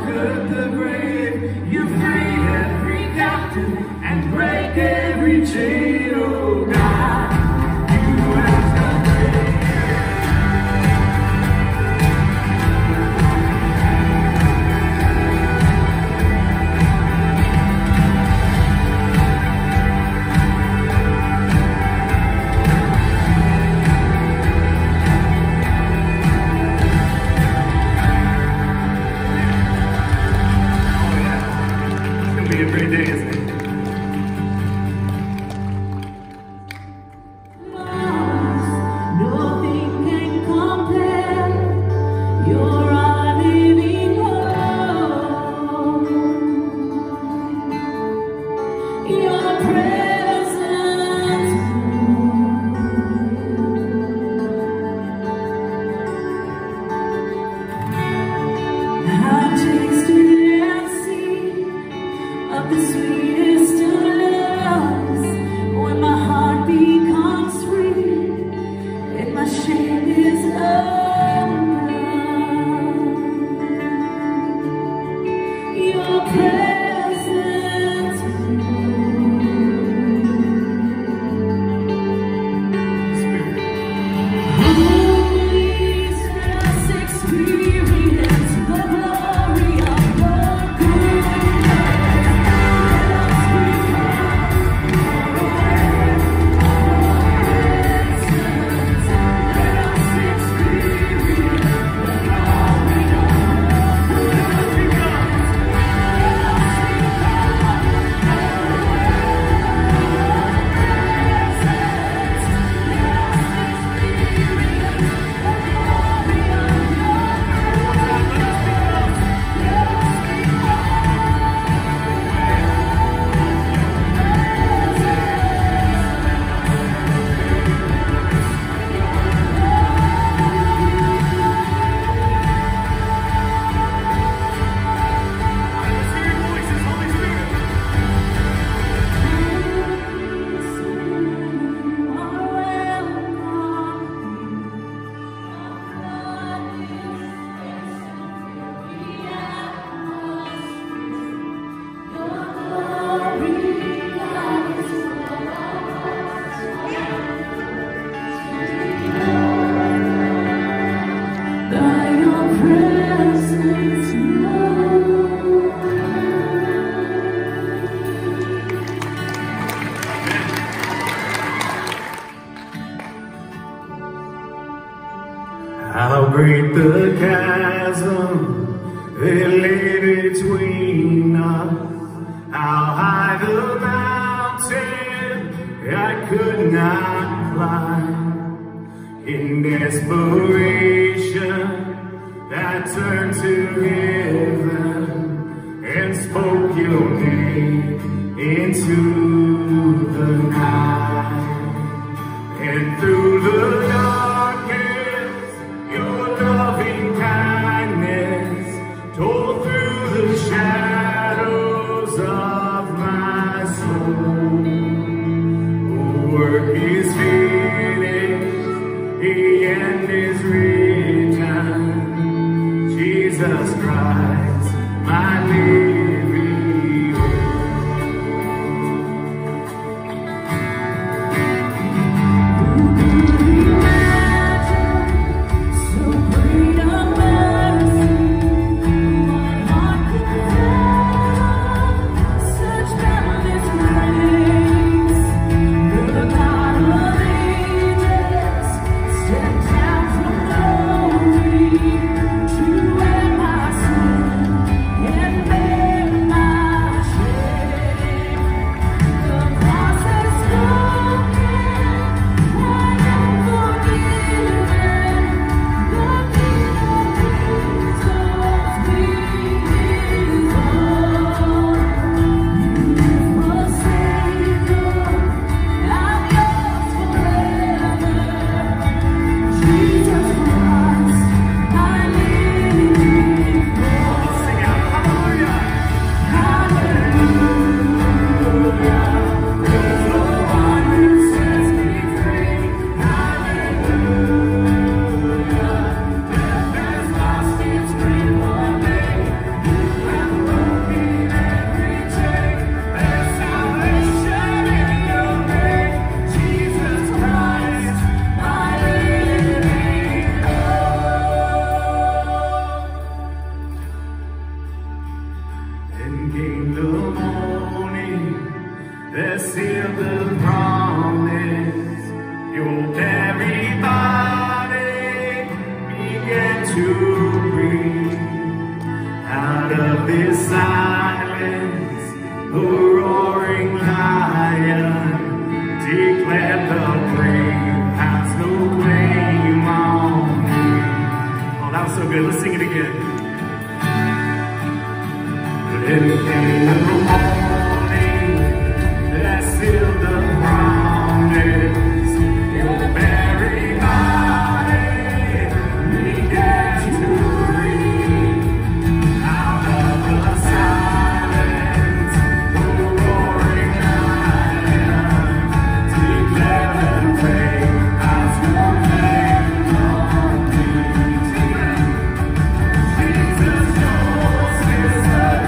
conquered the grave. You free every captive and break every chain, oh God. You have done great. How great the chasm that lay between us, how high the mountain I could not climb. In desperation, I turned to heaven and spoke your name into the night. And through the darkness, your loving kindness tore through the shadows of my soul. The work is finished, the end is written. Jesus Christ, my living hope. came the morning that sealed the promise. Your very body began to breathe. Out of this silence, the roaring lion declared the grave has no claim on me. Oh, that was so good. Let's sing it again. It came the morning that sealed the promise. Your very body began to breathe. Out of the silence, the roaring lion declared the grave has no claim on me. Jesus knows his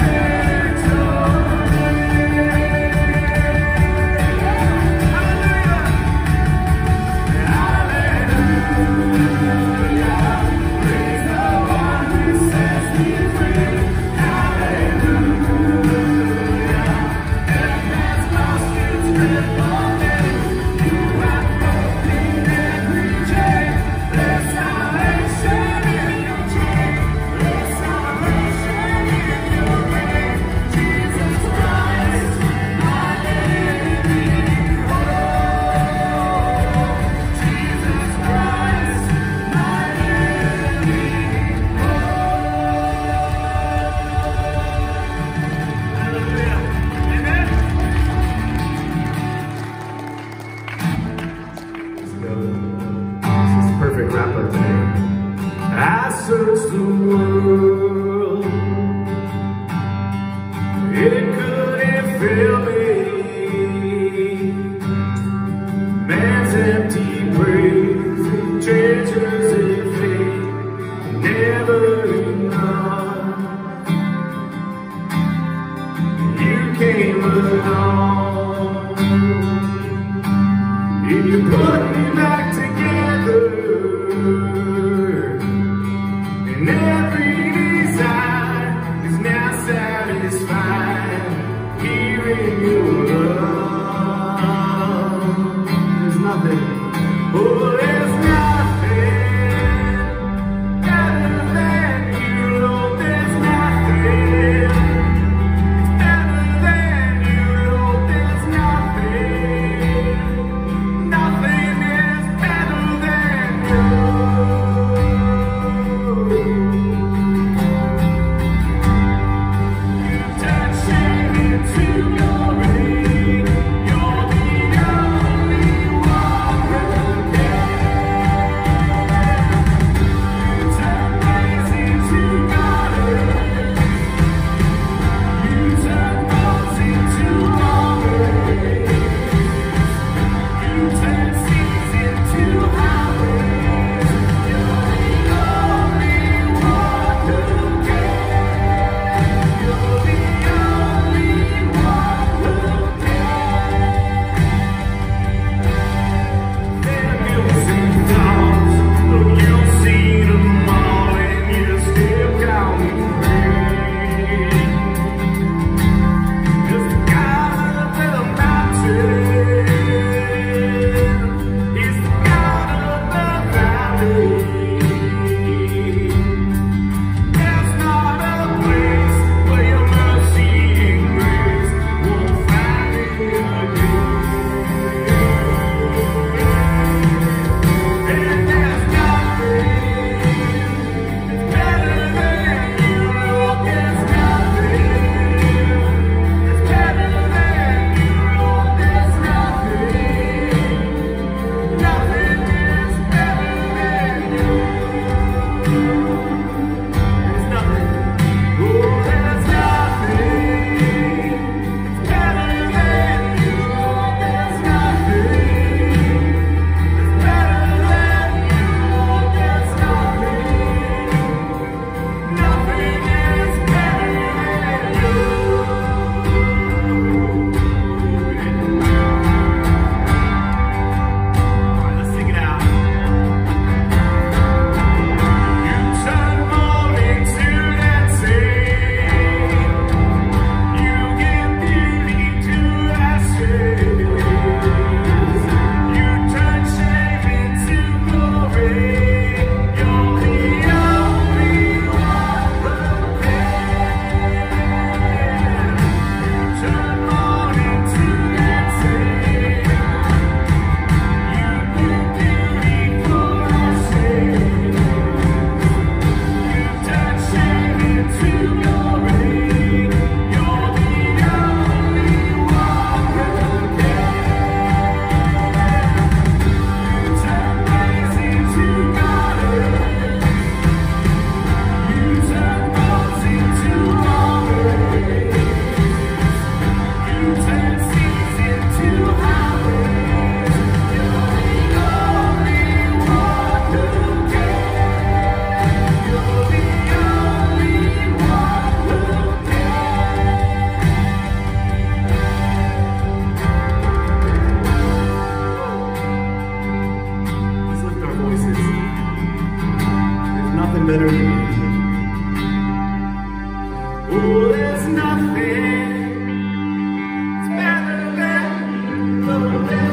searched the world, it couldn't fill me. Man's empty praise, treasures in faith, never enough. You came along, and you put me back together. And every desire is now satisfied here in your love. There's nothing, oh, there's nothing better than you, Lord. There's nothing better than you, Lord. There's nothing is there's nothing. It's better than there's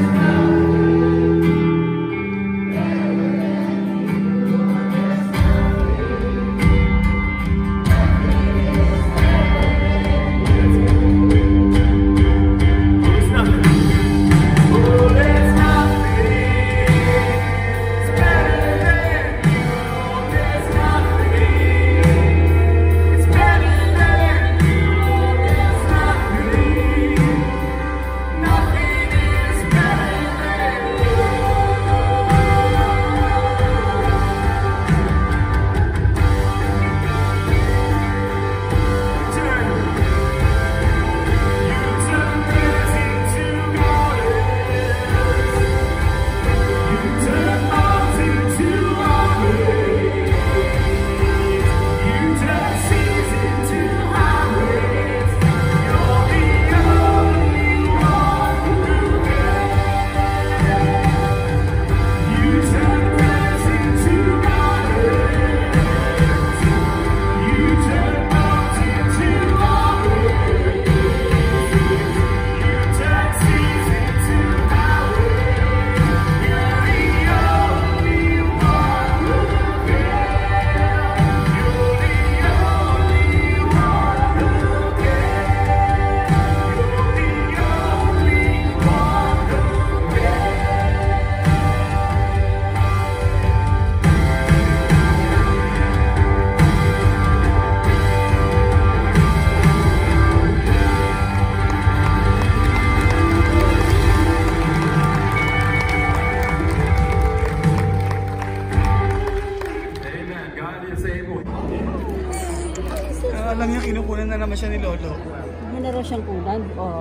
alam niya, kinukunan na naman siya ni Lolo. Hindi na raw siyang kunan. Oh.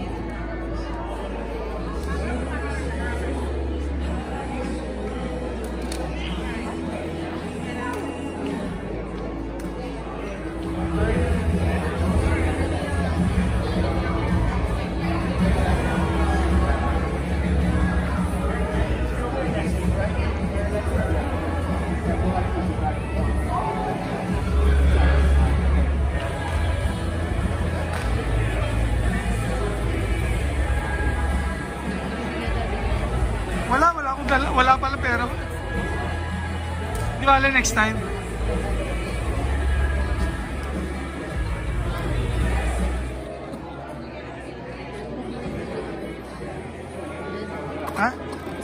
Wala pala pera. Di ba next time? Ha?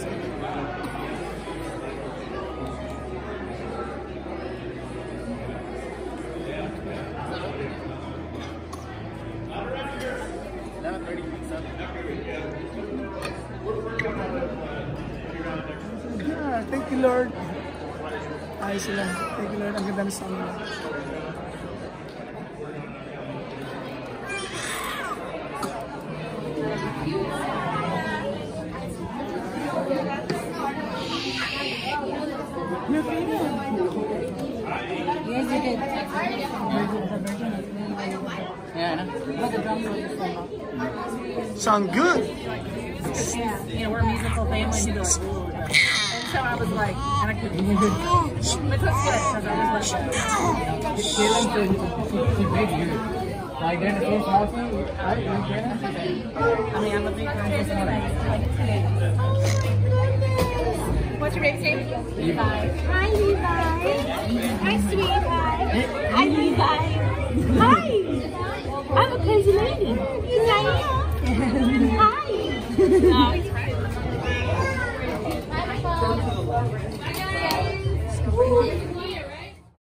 Yeah, thank you Lord. Ayos sila. Thank you Lord. Ang ganda ng song nila. Yes, you did. Yeah, Sound good. yeah. You know, we're a musical family. And so I was like, and I couldn't. But it was good because I was like, like then the first house, right? I mean, I'm a big fan of this. What's your baby's name? Levi. Hi, Levi. Hi, sweetheart. Hi, Levi. Hi. I'm a crazy lady. You like it? Hi.